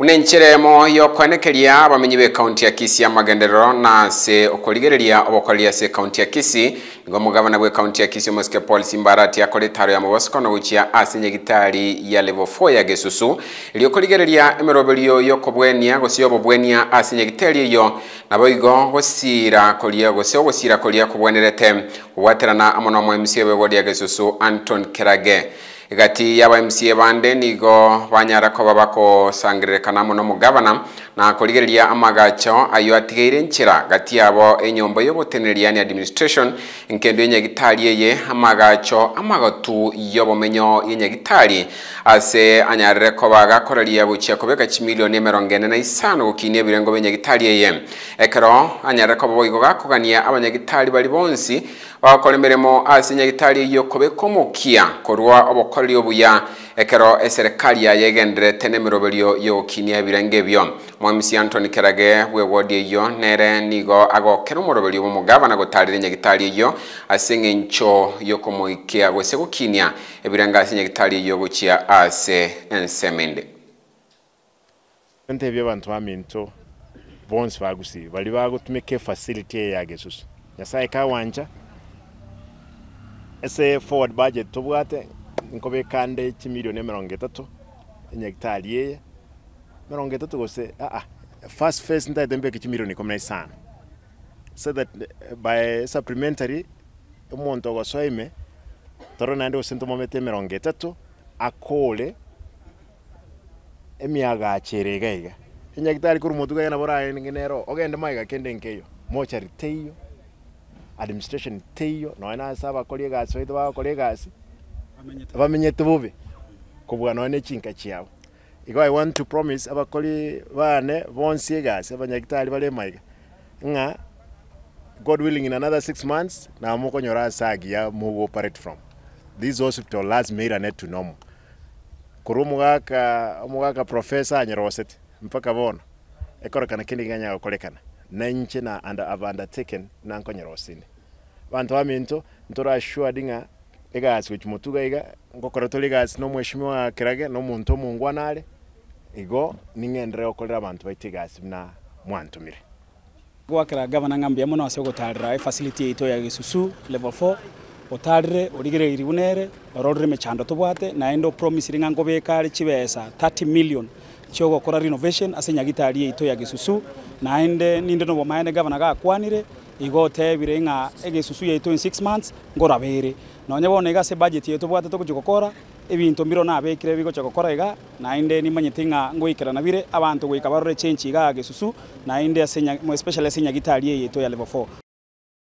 Unencheremo yokwanekeria abamenyi be county ya Kisii amagenderero na se okoligereria obokolia se county ya Kisii ngo mugabana gwe county ya Kisii Omosike Paul Simbarati yakole taro ya mabosiko no guchia asinye gitari ya level 4 ya Gesusu iliyokoligereria emerobelio yokobwenia gosiyo bobwenia asinye gitari yo naboigo gosira kolia gosira kolia kubwenerete waterana amono mu MCA we wodi ya Gesusu Anton Kerage igati yaba MCA bande nigo banyara ko babako sangirekana muno mugabana na koligereria amagacho ayo atigeire nchira gati yabo enyombo yoboteneria ni administration inkendo yenyagitali ye amagacho amagatu yobomenyo yenyagitali ase anyarire ko bagakoreria buchya kobeka chimilioni 45 gukinie birengo benyagitali ye ekero anyarire ko boigo gakogania abanyagitali bali bonsi bakolemeremo asinyagitali yo kobekomokia korwa obokoli obuya ekero eserikali ya yegendere tenemerobelio yo kinia birenge byo mwamisi Anthony Kerage we wodi yo nere nigo agokero morobelio mugabana gotarire nyagitali yo asenge ncho yo komoikia gose gukinia ebirenga asinyagitali yo guchia ase ensemende ntebye abantu baminto bonse bagusi bali bagutumike facility ya Gesusu yasaye kawanja ese forward budget tubwate nkobe kande chimilioni 30 enyagitali ye 30 gose first phase nda dembe chimilioni 15 so that by supplementary umuntu gosoime torona ndo sento momete 30 akole emiaga acherega enyagitali kuri mutu ga na bora nginero ogende maiga kende nkeyo mochari teyo administration teyo no ina saba kolega soito ba kolega bamenyete bobe kubwa no ne chinka chiao I want to promise abakoli bane bonse gas abanyagitali bale maiga nga God willing in another 6 months na mukonyora sagi ya mu operate from this hospital last made net to normal kurumugaka professor anyeroset mpaka bona ekora kana kindi ganya kolekana na nche na undertaken na nkonyerosine bantu baminto ntora assured nga egas which mutuga iga ngokora tolegas no mweshimiwa Kerage no muntu mungwanale igo ningendere okolera abantu baitigas na mwantumire gwakira governor ngambia muno ase gotarira facility ito ya Gesusu level 4 otarire origere iribunere ororire mechando tobwate na endo promise ringa ngobekari chibesa 30 million chogo kora renovation ase nyagitali ito ya Gesusu na ende ninde no bomaene governor gakwanire igote birenga Gesusu ya ito in 6 months ngorabere no nyabone igase budget yeto bwate to kujokora ebintu mbiro na abekire bigo chokora iga na inde nimanyitinga ngoikira na bire abantu goikabarore change iga Gesusu na inde ase especially ase nyagitali yeto ya level 4